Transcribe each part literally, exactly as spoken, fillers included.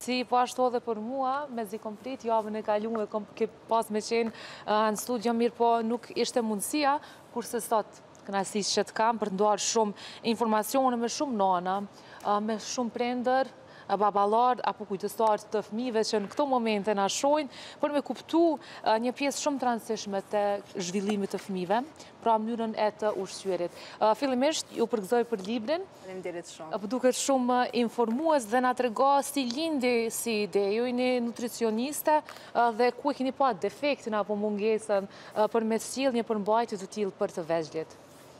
Si po ashtu edhe për mua, me zi kom prit, javën e kaluar kom ke pas me qenë uh, në studio, mirë po nuk ishte mundësia, kurse sot kënaqësisë që të kam për të nduar shumë informacione me shumë nana, uh, me shumë prindër, uh, baballar apo kujtëstar të fëmijëve që në këto momente na shohin, për me kuptu uh, një pjesë shumë të rëndësishme të zhvillimit të fëmijëve, pra mënyrën e të ushqyerit. Uh, fillimisht ju përgëzoj për librin. Faleminderit shumë. Për duket shumë informues dhe na trego si lindi si ide, ju jeni nutricioniste dhe ku e keni pa defektin apo mungesën për me sjell një përmbajtje të tillë për të vegjëlit.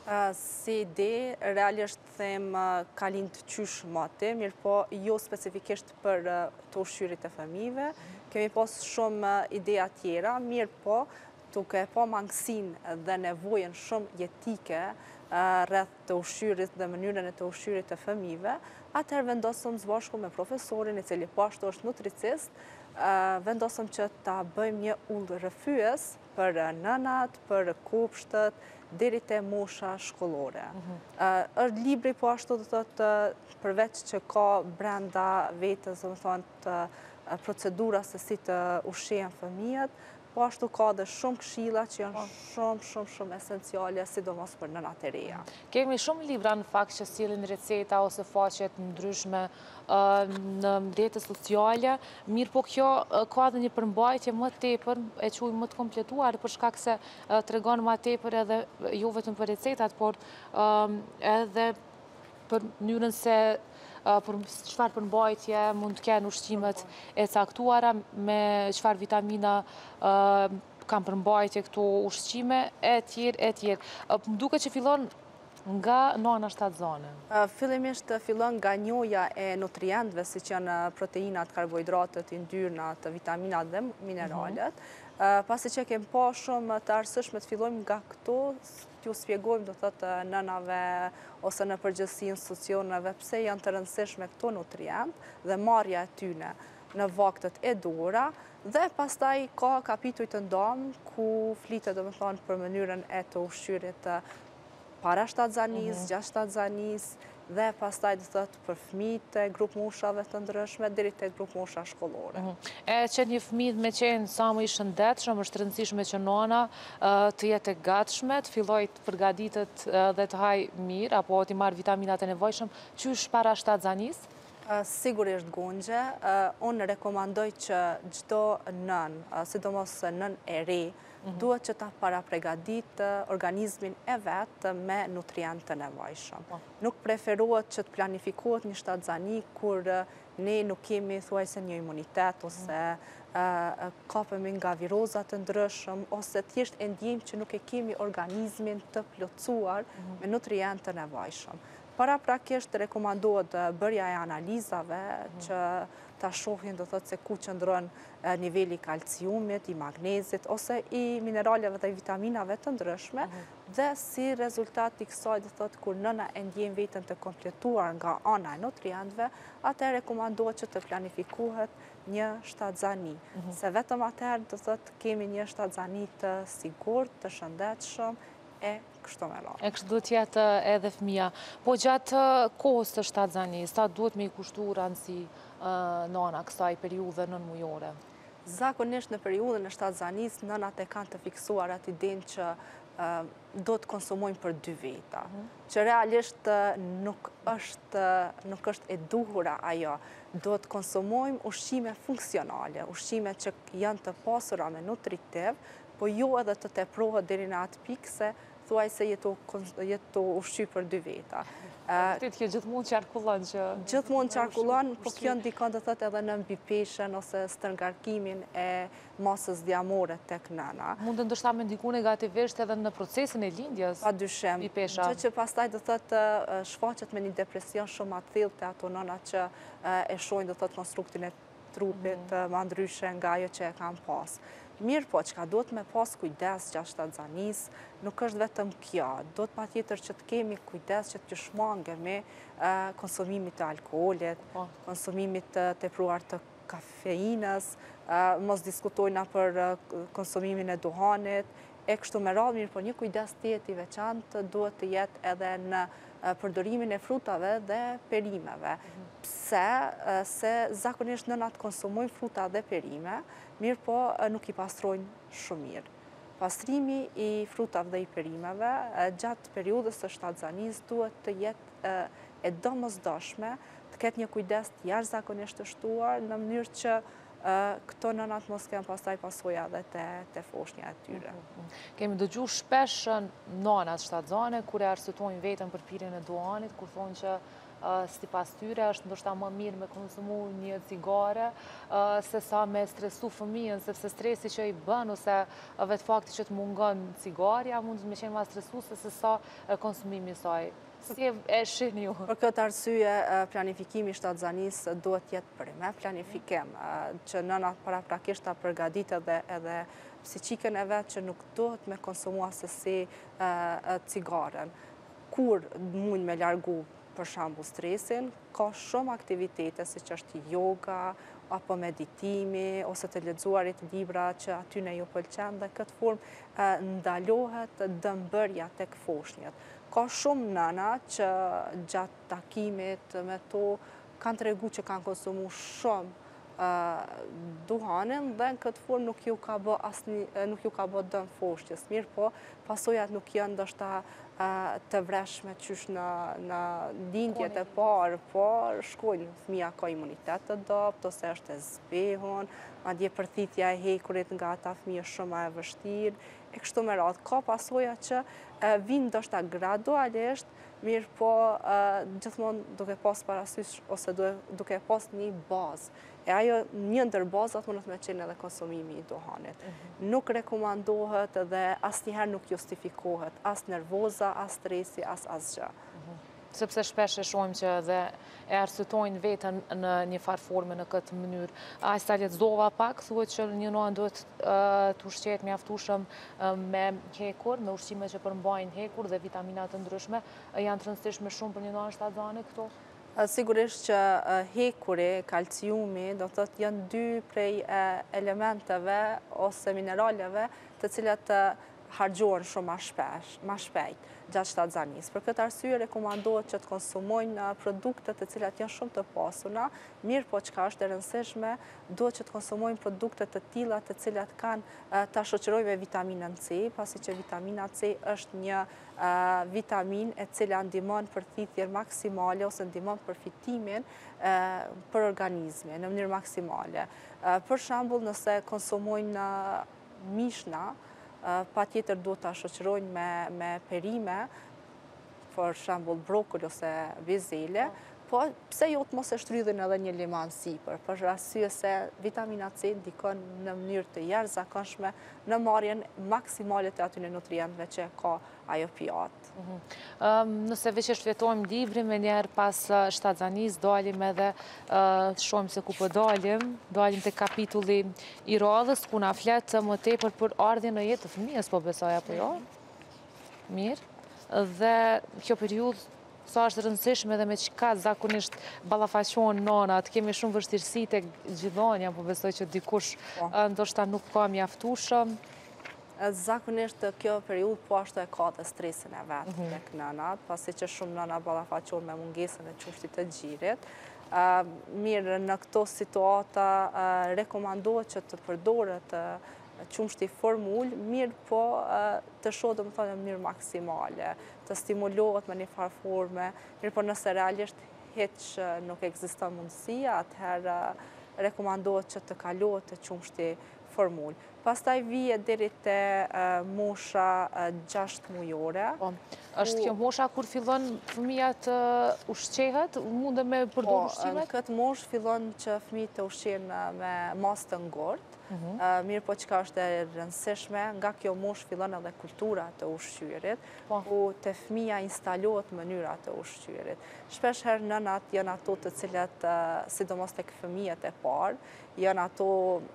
Si ide, realisht them ka lind qysh mate, mirë po jo specifikisht për të ushqyerit e fëmijëve. Kemi pas shumë ideja tjera, mirë po duke pa mangësinë dhe nevojën shumë jetike rreth të ushqyerit dhe mënyrën e të ushqyerit të fëmijëve, atëherë vendosëm së bashku me profesorin, i cili po ashtu është nutricist, vendosëm që ta bëjmë një ullë rrëfyes për nënat, për kupshtët, deri te mosha shkollore. Është libri po ashtu do thotë përveç që ka brenda vetës, do të thonë të procedura se si të ushqehen fëmijët, po ashtu ka dhe shumë këshilla që janë shumë, shumë, shumë esenciale, sidomos për nënat e reja. Kemi shumë libra në fakt që sjellin receta ose faqet ndryshme në rrjetet sociale, mirë po kjo ka edhe një përmbajtje më tepër, e quajmë më të kompletuar, për shkak se tregon më tepër edhe jo vetëm për recetat, por edhe për mënyrën se për çfarë përmbajtje mund të kenë ushqimet e caktuara, me çfarë vitamina kanë përmbajtje këto ushqime, e tjerë, e tjerë. Më duket që fillon nga nana shtatzane. Fillimisht fillon nga njohja e nutrientëve, siç janë proteinat, karbohidratët, yndyrnat, vitaminat dhe mineralet. Pasi që kem pa shumë të arsyeshme të fillojmë nga këto, t'ju spjegojmë do thotë nënave ose në përgjithësi institucioneve pse janë të rëndësishme këto nutrient dhe marrja e tyre në vaktet e duhura, dhe pastaj ka kapituj të ndomë ku flitet domethënë për mënyrën e të ushqyerit para shtatzanis, gjatë shtatzanis, dhe pastaj do thotë për fëmijët e grup moshave të ndryshme deri te grup mosha shkollore. E që një fëmijë me qenë sa më i shëndetshëm, është rëndësishme që nana të jetë e gatshme, të fillojë të përgatitet dhe të hajë mirë apo të marrë vitaminat e nevojshëm, qysh para shtatzanis? Sigurisht Gunxhe, unë rekomandoj që çdo nën, sidomos nën e re, duhet që ta parapregadit organizmin e vetë me nutrient të nevojshëm. Nuk preferohet që të planifikohet një shtatzani kur ne nuk kemi thuajse një imunitet ose kapemi nga virozat të ndryshëm ose thjesht e ndjejmë që nuk e kemi organizmin të plotësuar me nutrient të nevojshëm. Para prakisht rekomandohet bërja e analizave që ta shohin do thotë se ku qëndron niveli i kalciumit, i magnezit ose i mineraleve dhe vitaminave të ndryshme, dhe si rezultat i kësaj do thotë kur nëna e ndjen veten të kompletuar nga ana e nutrientëve, atëherë rekomandohet që të planifikohet një shtatzani. Se vetëm atëherë do thotë kemi një shtatzani të sigurt, të shëndetshëm e kështu me radhë. E kështu duhet jetë edhe fëmia. Po gjatë kohës të shtatzanis, sa duhet me i kushtu rëndësi nana kësaj periudhe nënmujore? Zakonisht në periudhën e shtatzanis, nënat e kanë të fiksuar atë idenë që do të konsumojnë për dy veta. Që realisht nuk është, nuk është e duhura ajo. Do të konsumojmë ushqime funksionale, ushqime që janë të pasura me nutritiv, po jo edhe të teprohet deri në atë pikë se thuaj se jetu ushqy për dy veta. Këtë kjo gjithmonë qarkullon që... Gjithmonë qarkullon, po kjo ndikon të thëtë edhe në mbipeshen ose stërngarkimin e masës djamore tek nëna. Mund të ndoshta me ndiku negativisht edhe në procesin e lindjes? Pa dyshim. Mbipesha. Gjë që pastaj të thëtë shfaqet me një depresion shumë atë thellë të ato nëna që e shohin të thëtë konstruktin e trupit ma ndryshe nga ajo që e kanë pas. Mirë po, që ka duhet me pas kujdes gjatë shtatzanis, nuk është vetëm kjo. Do të pa tjetër që të kemi kujdes që të shmangemi konsumimit të alkoolit, konsumimit të tepruar të kafeinës, mos diskutojna për konsumimin e duhanit, e kështu me radhë, mirë po një kujdes tjetër i veçantë duhet të jetë edhe në përdorimin e frutave dhe perimeve. Pse? Se zakonisht nënat konsumojnë fruta dhe perime, mirë po nuk i pastrojnë shumë mirë. Pastrimi i frutave dhe i perimeve gjatë periudhës së shtatzanisë duhet të jetë e domosdoshme, të ketë një kujdes të jashtëzakonisht të shtuar në mënyrë që këto nënat mos kenë pastaj pasoja dhe të foshnja e tyre. Kemi dëgju shpesh nënat shtatzane kur e arsyetojnë veten për pirjen e duanit, kur thonë që si pas tyre është ndoshta më mirë me konsumu një cigare se sa me stresu fëmijën, sepse stresi që i bën ose vetë fakti që të mungon cigaria mund me qenë ma stresuese se sa konsumimi i saj. Si e shihni ju? Për këtë arsye, planifikimi i shtatzanisë duhet jetë për me planifikim, që nënat paraprakisht ta përgatitet edhe psiqikën e vet që nuk duhet me konsumu asesi cigaren. Kur mund me largu për shembull stresin, ka shumë aktivitete si që është yoga, apo meditimi, ose të lexuarit libra që aty ne ju pëlqen dhe këtë formë ndalohet dëmbërja tek foshnjët. Ka shumë nëna që gjatë takimit me to kanë tregu që kanë konsumu shumë duhanin dhe në këtë formë nuk ju ka bë asnjë, nuk ju ka bë dëm foshnjës. Mirë po, pasojat nuk janë ndoshta të vreshme qysh në lindjet e parë, por shkojnë, fëmija ka imunitet të dopt, ose është e zbehun, madje përthithja e hekurit nga ata fëmijë shumë e vështirë, e kështu me radhë. Ka pasoja që vinë ndoshta gradualisht, mirë po gjithmonë duke pas parasysh ose duke pas një bazë. E ajo një ndër bazat mundet me qenë edhe konsumimi i duhanit. Nuk rekomandohet dhe asnjëherë nuk justifikohet, as nervoza, as stresi, as asgjë. Sepse shpesh e shohim që dhe e arsyetojnë veten në një farë forme në këtë mënyrë. A sa lexova pak, thuhet që një nënë duhet të ushqehet mjaftueshëm me hekur, me ushqime që përmbajnë hekur dhe vitamina të ndryshme. Janë të rëndësishme shumë për një nënë shtatzane këto? Sigurisht që hekuri, kalciumi, do të thotë janë dy prej elementeve ose mineraleve të cilat hargjohen shumë ma shpesh, ma shpejt gjatë shtatzanisë. Për këtë arsye rekomandohet që të konsumojnë produkte të cilat janë shumë të pasuna, mirë po çka është e rëndësishme, duhet që të konsumojnë produkte të tilla të cilat kanë ta shoqërojnë me vitaminën C, pasi që vitamina C është një vitamin e cila ndihmon përthithjen maksimale ose ndihmon përfitimin për organizmin në mënyrë maksimale. Për shembull, nëse konsumojnë mishna, pa tjetër duhet të shoqërojnë me perime, për shembull brokoli ose bizele, po pse jo të mos e shtrydhin edhe një liman sipër, për arsye se vitamina C ndikon në mënyrë të jashtëzakonshme në marrjen maksimale të atyre nutrientëve që ka ajo pjatë. Nëse veç e shfletojmë librin, me njerë pas shtatzanisë dalim edhe shohim se ku po dalim, dalim te kapitulli i radhës, ku na flet më tepër për ardhjën në jetë të fëmijës, po besoj apo jo? Mirë. Dhe kjo periudhë sa është rëndësishme dhe me çka zakonisht ballafaqohen nënat, kemi shumë vështirësi tek gjithëdhënia, po besoj që dikush ndoshta nuk ka mjaftueshëm. Zakonisht kjo periudhë po ashtu e ka dhe stresin e vet tek nënat, pasi që shumë nëna ballafaqohen me mungesën e qumshtit të gjirit. Mirë, në këto situata rekomandohet që të përdoret qumshti formul, mirë po të shohë dhe më thonë në mënyrë maksimale, të stimulohet me një farë forme, mirë po nëse realisht hiç nuk ekziston mundësia, atëherë rekomandohet që të kalohet të qumshti formul. Pastaj vije deri te mosha gjashtë mujore. Është kjo mosha kur fillon fëmija të ushqehet, mundë me përdor ushqimet? Në këtë moshë fillon që fëmijët të ushqehen me masë të ngortë, mirë po çka është e rëndësishme, nga kjo moshë fillon edhe kultura të ushqyerit, ku te fëmija instalohet mënyra të ushqyerit. Shpesh herë nënat janë ato të cilat, sidomos tek fëmijët e parë, janë ato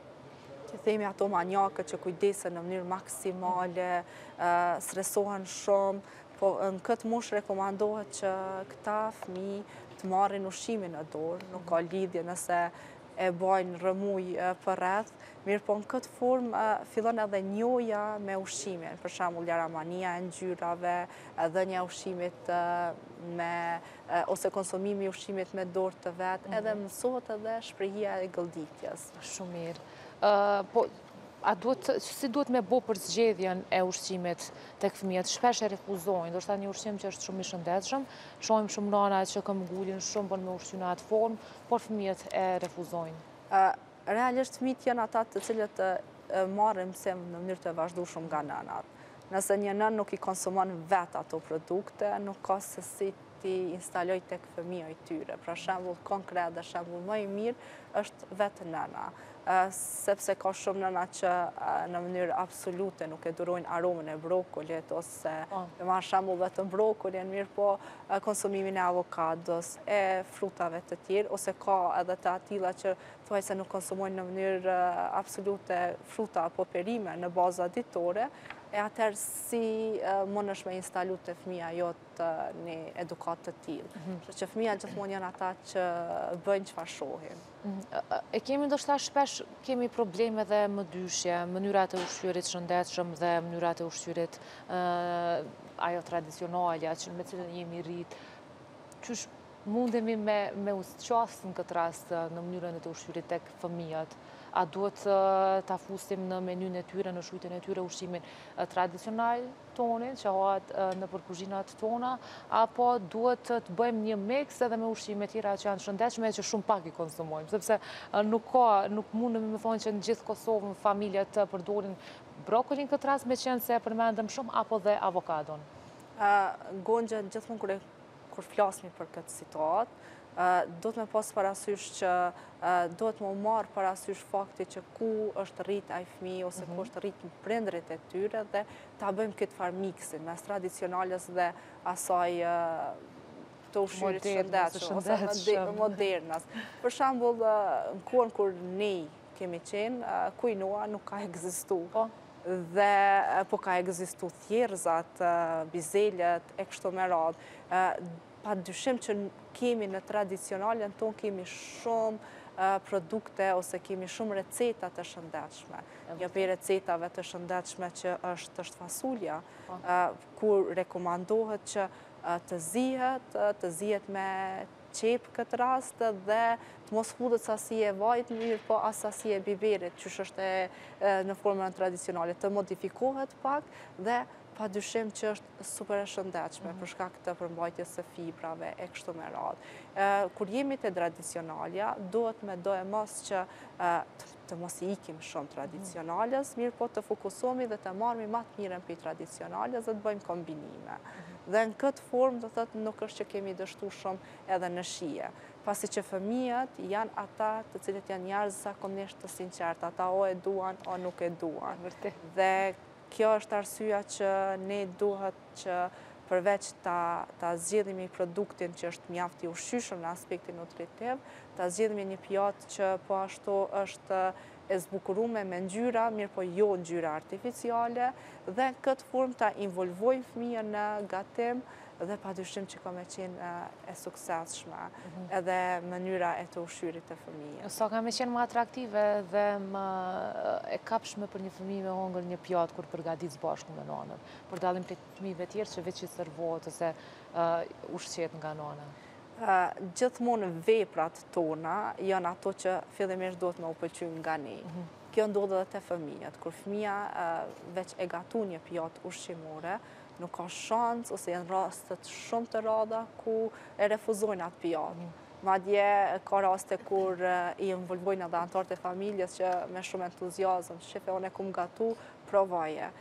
që themi ato manjakët që kujdesen në mënyrë maksimale, stresohen shumë, po në këtë moshë rekomandohet që këta fëmijë të marrin ushqimin në dorë, nuk ka lidhje nëse e bojnë rëmuj për rreth, mirë po në këtë formë fillon edhe njoja me ushqimin, për shembull jaramania e ngjyrave, dhënia e ushqimit me ose konsumimi i ushqimit me dorë të vet, edhe mësohet edhe shprehja e gëlditjes. Shumë mirë. Po a duhet, si duhet me bo për zgjedhjen e ushqimit tek fëmijët? Shpesh e refuzojnë, do shta një ushqim që është shumë i shëndetshëm, shohim shumë nana që këmbgulin shumë bën me ushqim në atë formë, por fëmijët e refuzojnë. Realisht fëmijët janë ata të cilët marrin mësim në mënyrë të vazhdueshme nga nënat. Nëse një nën nuk i konsumon vetë ato produkte, nuk ka se si ti instaloj tek fëmija i tyre. Pra shembull konkret dhe shembull më i mirë është vetë nëna. Sepse ka shumë nëna që në mënyrë absolute nuk e durojnë aromën e brokolit, ose me marrë shembull vetëm brokolin, mirë po konsumimin e avokados, e frutave të tjerë, ose ka edhe të atilla që thuaj se nuk konsumojnë në mënyrë absolute fruta apo perime në baza ditore, e atëherë si mund është me instalu të fëmija jotë një edukat të tillë. Që fëmija gjithmonë janë ata që bëjnë çfarë shohin. E kemi ndoshta shpesh kemi probleme dhe më dyshje, mënyrat e ushqyerit shëndetshëm dhe mënyrat e ushqyerit ajo tradicionale, që me cilën jemi rrit. Qysh mundemi me, me usqas në këtë rast në mënyrën e të ushqyerit tek fëmijët? A duhet ta fusim në menyn e tyre, në shujtën e tyre ushqimin tradicional tonin, që hahet në për kuzhinat tona, apo duhet të bëjmë një mix edhe me ushqime tjera që janë shëndetshme që shumë pak i konsumojmë, sepse nuk ka, nuk mundemi me thonë që në gjithë Kosovën familjet të përdorin brokolin këtë rast me qenë se e përmendëm shumë, apo dhe avokadon. Gonxha, gjithmonë kur kur flasmi për këtë situatë, do të me pas parasysh që do të më marë parasysh fakti që ku është rrit ai fëmijë ose ku është rrit prindërit e tyre dhe ta bëjmë këtë farë miksin mes tradicionales dhe asaj të ushqyerit shëndetshëm ose modernas. Për shembull, në kohën kur ne kemi qenë, kuinoa nuk ka ekzistuar. Dhe po ka ekzistu thjerrzat, bizelet, e kështu me radhë. Pa dyshim që kemi në tradicionalen tonë, kemi shumë produkte ose kemi shumë receta të shëndetshme. Një prej recetave të shëndetshme që është, është fasulja, kur rekomandohet që të zihet, të zihet me qep këtë rast dhe të mos hudhet sasi e vajt mirë, po as sasi e biberit, që është e në formën tradicionale, të modifikohet pak dhe pa dyshim që është super e shëndetshme për shkak të përmbajtjes së fibrave e kështu me radhë. Kur jemi te tradicionalja, duhet me do e mos që të mos i ikim shumë tradicionales, mirë po të fokusohemi dhe të marrëmi më të mirën për tradicionales dhe të bëjmë kombinime. Dhe në këtë formë do thotë nuk është që kemi dështu shumë edhe në shije. Pasi që fëmijët janë ata të cilët janë njerëz zakonisht të sinqertë, ata o e duan o nuk e duan. Dhe kjo është arsyeja që ne duhet që përveç ta, ta zgjedhemi produktin që është mjaft i ushqyeshëm në aspektin nutritiv, ta zgjedhemi një pjatë që po ashtu është e zbukuruar me ngjyra, mirë po jo ngjyra artificiale, dhe në këtë formë ta involvojmë fëmijën në gatim dhe pa dyshim që ka me qenë e suksesshme edhe mënyra e të ushqyerit të fëmijës. Sa ka me qenë më atraktive dhe më e kapshme për një fëmijë me hongër një pjatë kur përgatit bashkë me nanën, për dallim prej fëmijëve tjerë që veç i servohet ose ushqet nga nana. Gjithmonë veprat tona janë ato që fillimisht duhet me u pëlqyjnë nga ne. Kjo ndodh edhe te fëmijët, kur fëmia veç e gatu një pjatë ushqimore, nuk ka shans ose janë rastet shumë të rralla ku e refuzojnë atë pjatë. Madje ka raste kur i involvojnë edhe anëtarët e familjes që me shumë entuziazëm, shefe unë e kum gatu, provoje.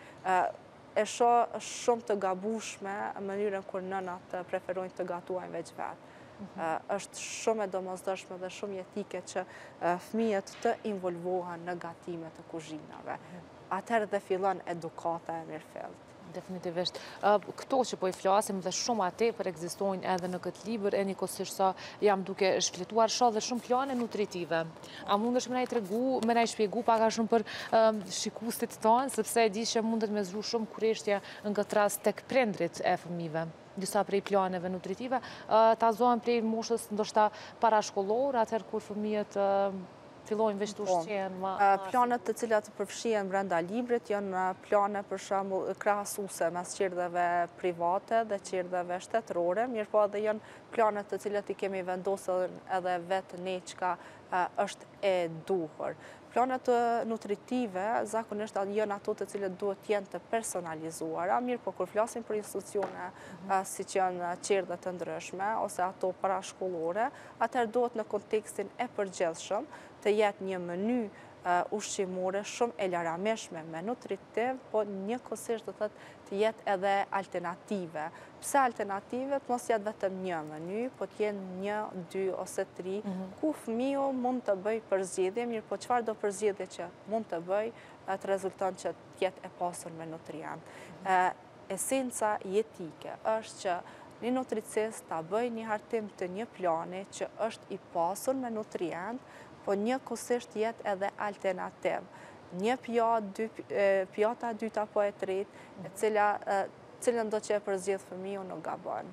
E shoh shumë të gabueshme mënyrën kur nënat preferojnë të gatuajnë veç vetë. Është shumë e domosdoshme dhe shumë jetike që fëmijët të involvohen në gatimet të kuzhinave. Atëherë dhe fillon edukata e mirëfillt. Definitivisht. Këto që po i flasim dhe shumë atë për ekzistojnë edhe në këtë libër, e njëkohësisht sa jam duke shfletuar shoh dhe shumë plane nutritive. A mundesh me na i tregu, me na i shpjegu pak a shumë për shikuesit tonë, sepse e di që mundet me zru shumë kurreshtje në këtë rast tek prindrit e fëmijëve. Disa prej planeve nutritive, ta zohen prej moshës ndoshta parashkollore, atëherë kur fëmijët fillojnë veç të ushqen ma... Planet të cilat përfshihen brenda librit janë plane për shembull krahasuese mes qerdheve private dhe qerdheve shtetërore, mirëpo edhe janë planet të cilat i kemi vendosur edhe vetë ne çka është e duhur. Planet nutritive zakonisht janë ato të cilët duhet të jenë të personalizuara, mirë po kur flasim për institucione si që janë qerdhe të ndryshme ose ato parashkollore, atëherë duhet në kontekstin e përgjithshëm të jetë një meny ushqimore shumë e larameshme me nutritiv, po njëkohësisht do thotë të jetë edhe alternative. Pse alternative? Të mos jetë vetëm një meny, po të jenë një, dy ose tri, ku fëmiu mund të bëj përzgjedhje, mirë po çfarë do përzgjedhje që mund të bëj, të rezulton që të jetë e pasur me nutrient. Esenca jetike është që një nutricist ta bëj një hartim të një plani që është i pasur me nutrient, po njëkohësisht jetë edhe alternativ. Një pjatë, pjata e dyta apo e tretë, e cila cilën do që e përzgjedh fëmiu nuk gabon.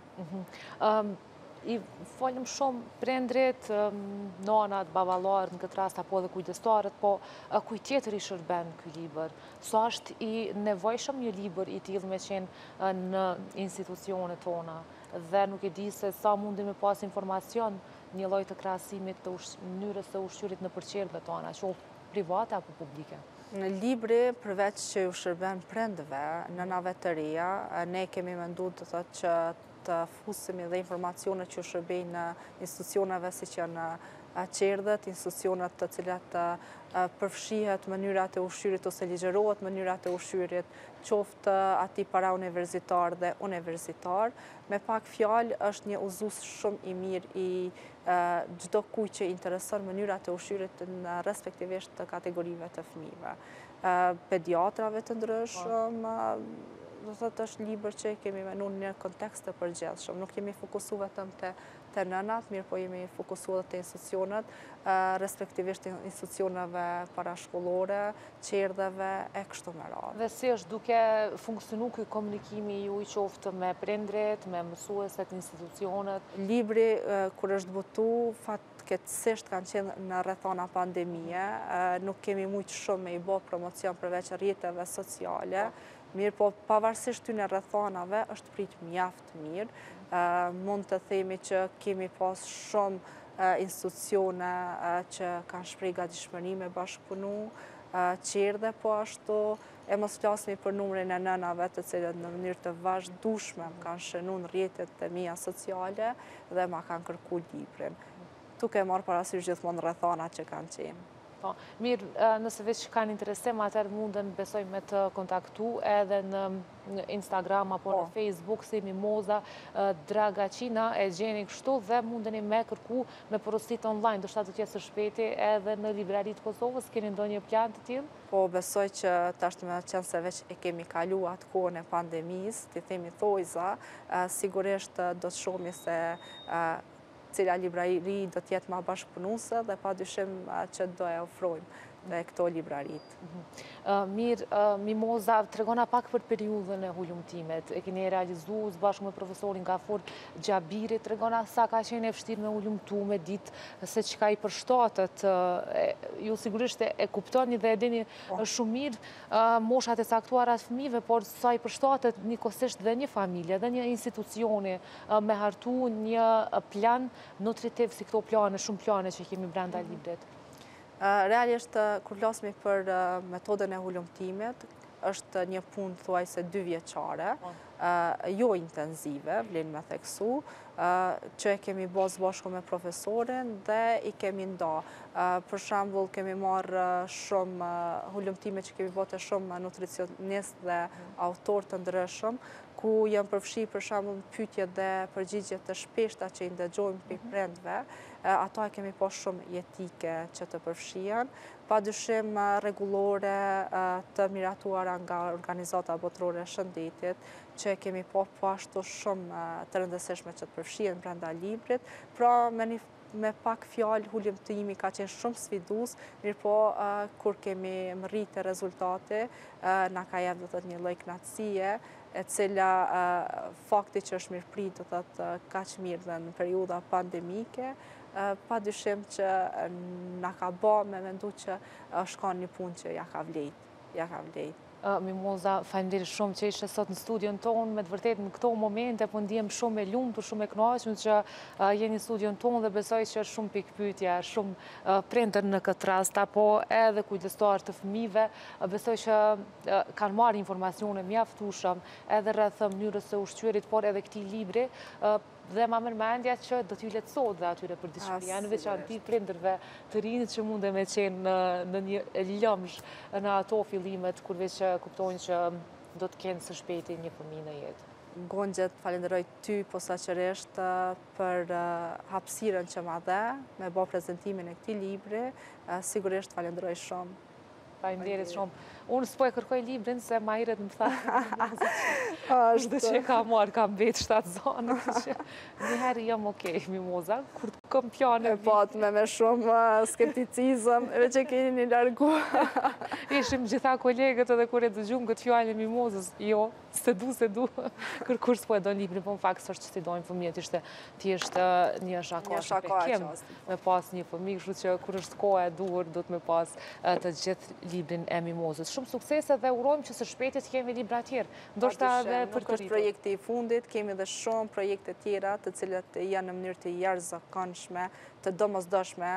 I folëm shumë prindrit, nonat, baballarët në këtë rast apo edhe kujdestarët, po kuj tjetër i shërben ky libër? Sa është i nevojshëm një libër i tillë me qenë në institucionet tona? Dhe nuk e di se sa mundi me pas informacion një lloj të krahasimit të mënyrës së ushqyrit në qerdhët tona, qoftë private apo publike. Në libri, përveç që u shërben prindëve, nënave të reja, ne kemi menduar të thotë që të fusemi dhe informacionet që u shërbejnë në institucioneve si që në qerdhët, institucionet të cilat përfshihet mënyrat e ushqyrit ose ligjërohet mënyrat e ushqyrit, qoftë ati para universitar dhe universitar. Me pak fjalë është një udhëzues shumë i mirë i çdo kujt që intereson mënyrat e ushqyrit në respektivisht të kategorive të fëmijëve. Pediatrave të ndryshëm, do thotë është libër që kemi menuar në një kontekst të përgjithshëm. Nuk jemi fokusuar vetëm te te nënat, mirë po jemi fokusuar te institucionet, respektivisht institucioneve parashkollore, qerdheve e kështu me radhë. Dhe si është duke funksionu ky komunikimi ju i qoftë me prindrit, me mësueset, institucionet? Libri kur është botu, fatkeqësisht kanë qenë në rrethana pandemie, nuk kemi mujt shumë me i bë promocion përveç rrjeteve sociale. Mirë po, pavarësisht tyne rrethanave, është prit mjaft mirë. Mund të themi që kemi pas shumë institucione që kanë shpreh gatishmëri me bashkëpunu, qerdhe po ashtu, e mos flasmi për numrin e nënave të cilët në mënyrë të vazhdueshme kanë shënuar në rrjetet e mia sociale dhe ma kanë kërkuar librin. Duke marrë parasysh gjithmonë rrethanat që kanë qenë. Mirë, nëse veç kanë interesim, atër mundën besoj me të kontaktu edhe në Instagram apo në Facebook, si Mimoza Dragacina, e gjeni kështu dhe mundën i me kërku me porosit online, do shta të tjesë shpeti edhe në librarit Kosovës, keni ndonjë plan të tillë? Po, besoj që tashtë me qenë se veç e kemi kalu atë kohën e pandemisë, të themi thojza, sigurisht do të shohmi se cila librari do t'jetë ma bashkëpunuse dhe pa dyshim që do e ofrojmë dhe këto librarit. Mirë, Mimoza, të regona pak për periudhën e hullumtimet. E keni realizu së bashkë me profesorin Gafur Gjabiri, të regona sa ka qenë e vështirë me hullumtu, me ditë se që ka i përshtatët. Ju sigurisht e kuptoni dhe edini shumë mirë moshat e saktuarat fëmive, por sa i përshtatët një kosisht dhe një familje, dhe një institucioni me hartu një plan nutritiv si këto plane, shumë plane që kemi brenda librit. Realisht, kur flasmi për metodën e hullumtimit, është një punë thuaj se dy vjeqare, jo intenzive, vlen me theksu, që e kemi bërë bashkë me profesorin dhe i kemi nda. Për shembull, kemi marrë shumë hullumtime që kemi bërë të shumë nutricionist dhe autor të ndryshëm, ku janë përfshi për shembull pyetje dhe përgjigje të shpeshta që i ndëgjojmë për prindve. Ato e kemi po shumë jetike që të përfshian, pa dyshim regulore të miratuara nga organizata botërore e shëndetit, që kemi po ashtu shumë të rëndësishme që të përfshien brenda librit, pra me një me pak fjalë hullumtimi ka qenë shumë sfidus, mirë po kur kemi mërritë rezultate, na ka jep do të një lloj kënaqësie, e cila fakti që është mirëprit do të kaq mirë dhe në periudha pandemike, Pa dyshim që na ka ba me mendu që është ka një punë që ja ka vlejt. Ja ka vlejt. Mimoza, faleminderit shumë që ishe sot në studion tonë, me të vërtet në këto momente, po ndihem shumë e lumtur, shumë e kënaqur që jeni në studion tonë dhe besoj që është shumë pikpyetje, shumë prindër në këtë rast, apo edhe kujdestar të fëmijëve, besoj që kanë marrë informacione mjaftueshëm edhe rreth mënyrës së ushqyerit, por edhe këtij libri, dhe ma mërmendja që do t'ju letësot dhe atyre për disciplinë, në veçanti prindërve të rinjët që mund e me qenë në një lëmsh në ato fillimet, kurve që kuptojnë që do t'kenë së shpejti një fëmijë në jetë. Gonxhe, falenderoj ty posaçërisht për hapësirën që ma dhe, me bë prezentimin e këtij libri, sigurisht falenderoj shumë. Faleminderit shumë. Unë s'po e kërkoj librin, se ma herët më tha dhe që ka marrë, ka mbet shtatë zonë, që njëherë jam okej, Mimoza, kur të kom pjane. E pat me me shumë skepticizëm, edhe që keni një largu. Ishim gjitha kolegët edhe kur e dëgjum këtë fjallë e Mimozës, jo, se du, se du, kërkur s'po e do librin, po në fakt së është që t'i dojnë fëmijët, ishte t'jeshtë një shakash e pekim me pas një fëmijë, kështu që kur është koha e duhur, do t'me pas të gjithë librin e Mimozës. Shumë suksese dhe urojmë që së shpejtit kemi libra tjerë. Ndoshta edhe për të rritur. Nuk është projekti i fundit, kemi dhe shumë projekte tjera të cilat janë në mënyrë të jashtëzakonshme, të domosdoshme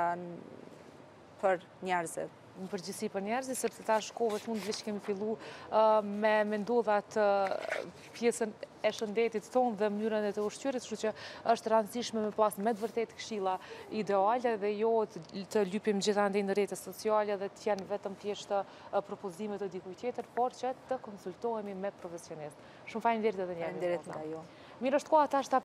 për njerëzit. Në përgjithësi për njerëzit, sepse ta shkove të mund që kemi fillu me mendu dhe atë pjesën e shëndetit tonë dhe mënyrën e të ushqyerit, kështu që është rëndësishme me pas me të vërtet këshilla ideale dhe jo të lypim gjithandej në rrjetet sociale dhe të janë vetëm thjesht propozime të dikujt tjetër, por që të konsultohemi me profesionistë. Shumë faleminderit edhe një herë. Faleminderit nga ju. Mirë, është koha tash ta